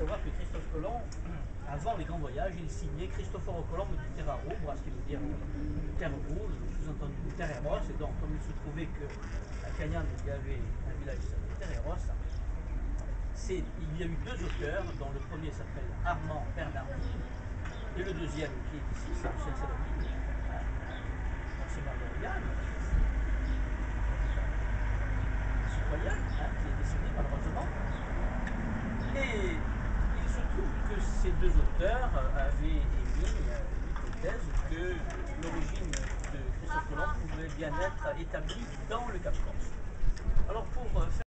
savoir que Christophe Colomb, avant les grands voyages, il signait Cristoforo Colombo di Terra Rubra, ce qui veut dire terre rouge, sous-entendu Terre Rosse. Et donc, comme il se trouvait qu'à Cagnan, il y avait un village qui s'appelait Terre Rosse, il y a eu deux auteurs, dont le premier s'appelle Armand Bernardini, et le deuxième, qui est ici, c'est Lucien Salomini, ancien maire d'Oriane, citoyen, qui est décédé malheureusement. Et il se trouve que ces deux auteurs avaient émis l'hypothèse que l'origine de Christophe Colomb pouvait bien être établie dans le Cap Corse. Alors pour